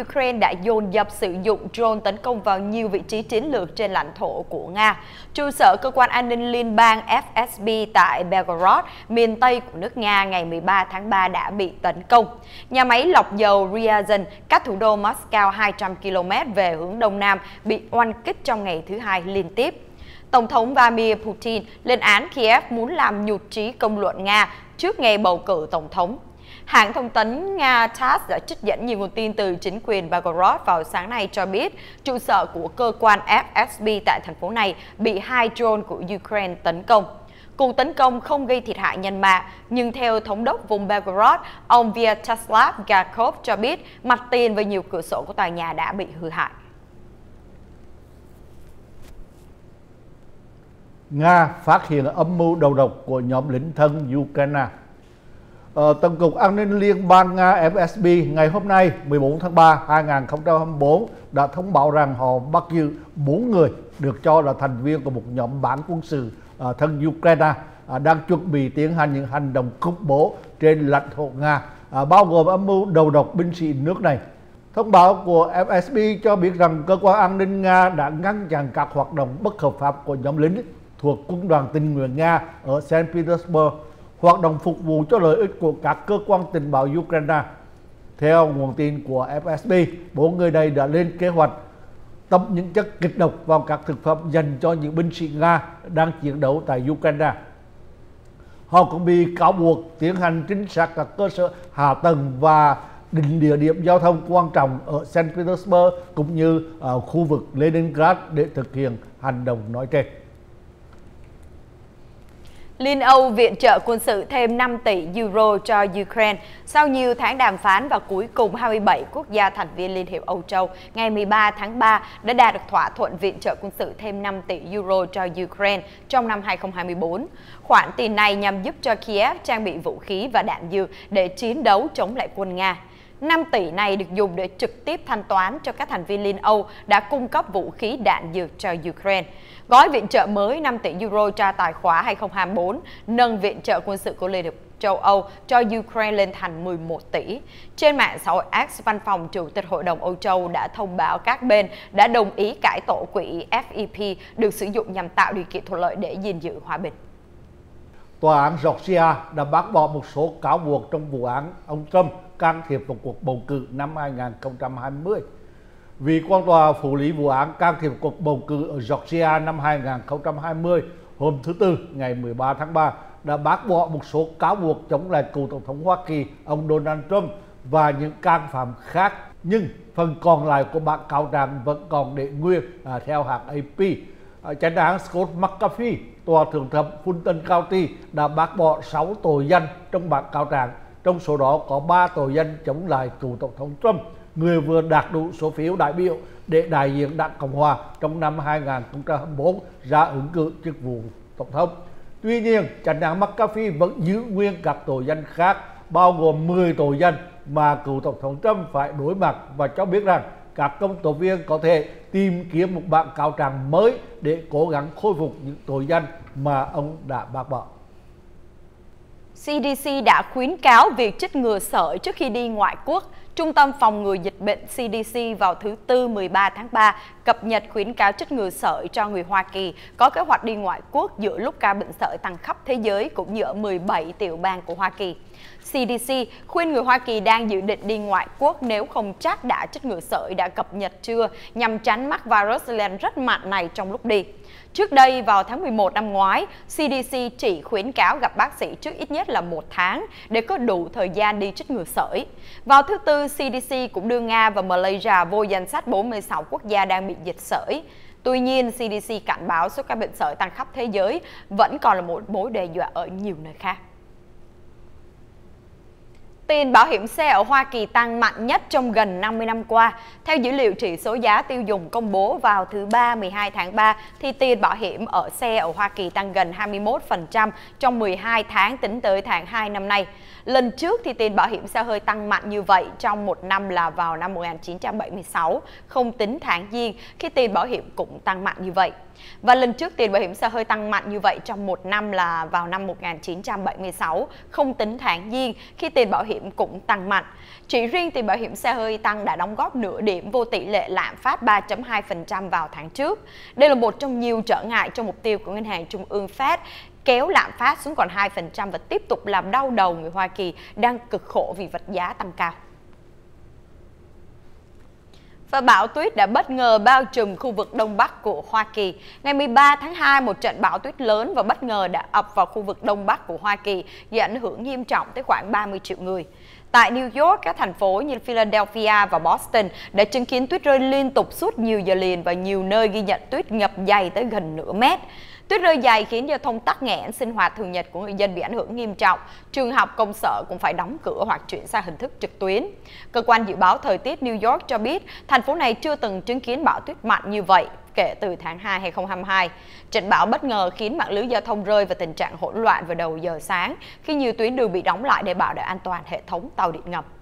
Ukraine đã dồn dập sử dụng drone tấn công vào nhiều vị trí chiến lược trên lãnh thổ của Nga. Trụ sở cơ quan an ninh liên bang FSB tại Belgorod, miền Tây của nước Nga ngày 13 tháng 3 đã bị tấn công. Nhà máy lọc dầu Ryazan, cách thủ đô Moscow 200 km về hướng đông nam, bị oanh kích trong ngày thứ Hai liên tiếp. Tổng thống Vladimir Putin lên án Kiev muốn làm nhụt chí công luận Nga trước ngày bầu cử tổng thống. Hãng thông tấn Nga TASS đã trích dẫn nhiều nguồn tin từ chính quyền Belgorod vào sáng nay cho biết trụ sở của cơ quan FSB tại thành phố này bị 2 drone của Ukraine tấn công. Cuộc tấn công không gây thiệt hại nhân mạng, nhưng theo thống đốc vùng Belgorod, ông Vyacheslav Gakov cho biết mặt tiền và nhiều cửa sổ của tòa nhà đã bị hư hại. Nga phát hiện âm mưu đầu độc của nhóm lính thân Ukraine. Tổng cục An ninh Liên bang Nga FSB ngày hôm nay 14 tháng 3 2024 đã thông báo rằng họ bắt giữ 4 người được cho là thành viên của một nhóm bán quân sự thân Ukraine đang chuẩn bị tiến hành những hành động khủng bố trên lãnh thổ Nga, bao gồm âm mưu đầu độc binh sĩ nước này. Thông báo của FSB cho biết rằng cơ quan an ninh Nga đã ngăn chặn các hoạt động bất hợp pháp của nhóm lính thuộc Quân đoàn tình nguyện Nga ở Saint Petersburg, hoạt động phục vụ cho lợi ích của các cơ quan tình báo Ukraine. Theo nguồn tin của FSB, 4 người này đã lên kế hoạch tẩm những chất kịch độc vào các thực phẩm dành cho những binh sĩ Nga đang chiến đấu tại Ukraine. Họ cũng bị cáo buộc tiến hành trinh sát các cơ sở hạ tầng và định địa điểm giao thông quan trọng ở Saint Petersburg cũng như ở khu vực Leningrad để thực hiện hành động nói trên. Liên Âu viện trợ quân sự thêm 5 tỷ euro cho Ukraine sau nhiều tháng đàm phán và cuối cùng 27 quốc gia thành viên Liên hiệp Âu Châu ngày 13 tháng 3 đã đạt được thỏa thuận viện trợ quân sự thêm 5 tỷ euro cho Ukraine trong năm 2024. Khoản tiền này nhằm giúp cho Kiev trang bị vũ khí và đạn dược để chiến đấu chống lại quân Nga. 5 tỷ này được dùng để trực tiếp thanh toán cho các thành viên Liên Âu đã cung cấp vũ khí đạn dược cho Ukraine. Gói viện trợ mới 5 tỷ euro cho tài khóa 2024 nâng viện trợ quân sự của Liên hiệp châu Âu cho Ukraine lên thành 11 tỷ. Trên mạng xã hội X, Văn phòng Chủ tịch Hội đồng Âu Châu đã thông báo các bên đã đồng ý cải tổ quỹ FEP được sử dụng nhằm tạo điều kiện thuận lợi để gìn giữ hòa bình. Tòa án Georgia đã bác bỏ một số cáo buộc trong vụ án ông Trump can thiệp vào cuộc bầu cử năm 2020. Vị quan tòa xử lý vụ án can thiệp cuộc bầu cử ở Georgia năm 2020 hôm thứ Tư ngày 13 tháng 3 đã bác bỏ một số cáo buộc chống lại cựu Tổng thống Hoa Kỳ ông Donald Trump và những can phạm khác, nhưng phần còn lại của bản cáo trạng vẫn còn để nguyên. Theo hãng AP, chánh án Scott McAfee, tòa thượng thẩm Fulton County đã bác bỏ 6 tội danh trong bản cáo trạng, trong số đó có 3 tội danh chống lại cựu Tổng thống Trump, người vừa đạt đủ số phiếu đại biểu để đại diện Đảng Cộng hòa trong năm 2024 ra ứng cử chức vụ Tổng thống. Tuy nhiên, chánh án McAfee vẫn giữ nguyên các tội danh khác, bao gồm 10 tội danh mà cựu Tổng thống Trump phải đối mặt và cho biết rằng các công tố viên có thể tìm kiếm một bản cáo trạng mới để cố gắng khôi phục những tội danh mà ông đã bác bỏ. CDC đã khuyến cáo việc chích ngừa sởi trước khi đi ngoại quốc. Trung tâm Phòng ngừa Dịch bệnh CDC vào thứ Tư 13 tháng 3 cập nhật khuyến cáo chích ngừa sởi cho người Hoa Kỳ có kế hoạch đi ngoại quốc giữa lúc ca bệnh sởi tăng khắp thế giới cũng như ở 17 tiểu bang của Hoa Kỳ. CDC khuyên người Hoa Kỳ đang dự định đi ngoại quốc nếu không chắc đã chích ngừa sởi đã cập nhật chưa nhằm tránh mắc virus lên rất mạnh này trong lúc đi. Trước đây, vào tháng 11 năm ngoái, CDC chỉ khuyến cáo gặp bác sĩ trước ít nhất là 1 tháng để có đủ thời gian đi chích ngừa sởi. Vào thứ Tư, CDC cũng đưa Nga và Malaysia vô danh sách 46 quốc gia đang bị dịch sởi. Tuy nhiên, CDC cảnh báo số ca bệnh sởi tăng khắp thế giới vẫn còn là một mối đe dọa ở nhiều nơi khác. Tiền bảo hiểm xe ở Hoa Kỳ tăng mạnh nhất trong gần 50 năm qua. Theo dữ liệu chỉ số giá tiêu dùng công bố vào thứ Ba 12 tháng 3, thì tiền bảo hiểm ở xe ở Hoa Kỳ tăng gần 21% trong 12 tháng tính tới tháng 2 năm nay. Lần trước thì tiền bảo hiểm xe hơi tăng mạnh như vậy trong một năm là vào năm 1976, không tính tháng Giêng khi tiền bảo hiểm cũng tăng mạnh như vậy. Và lần trước tiền bảo hiểm xe hơi tăng mạnh như vậy trong một năm là vào năm 1976, không tính tháng Giêng khi tiền bảo hiểm cũng tăng mạnh. Chỉ riêng tiền bảo hiểm xe hơi tăng đã đóng góp nửa điểm vô tỷ lệ lạm phát 3.2% vào tháng trước. Đây là một trong nhiều trở ngại cho mục tiêu của Ngân hàng Trung ương Fed kéo lạm phát xuống còn 2% và tiếp tục làm đau đầu người Hoa Kỳ đang cực khổ vì vật giá tăng cao. Và bão tuyết đã bất ngờ bao trùm khu vực Đông Bắc của Hoa Kỳ. Ngày 13 tháng 2, một trận bão tuyết lớn và bất ngờ đã ập vào khu vực Đông Bắc của Hoa Kỳ, gây ảnh hưởng nghiêm trọng tới khoảng 30 triệu người. Tại New York, các thành phố như Philadelphia và Boston đã chứng kiến tuyết rơi liên tục suốt nhiều giờ liền và nhiều nơi ghi nhận tuyết ngập dày tới gần nửa mét. Tuyết rơi dày khiến giao thông tắc nghẽn, sinh hoạt thường nhật của người dân bị ảnh hưởng nghiêm trọng. Trường học, công sở cũng phải đóng cửa hoặc chuyển sang hình thức trực tuyến. Cơ quan dự báo thời tiết New York cho biết thành phố này chưa từng chứng kiến bão tuyết mạnh như vậy kể từ tháng 2 2022. Trận bão bất ngờ khiến mạng lưới giao thông rơi vào tình trạng hỗn loạn vào đầu giờ sáng khi nhiều tuyến đường bị đóng lại để bảo đảm an toàn hệ thống tàu điện ngầm.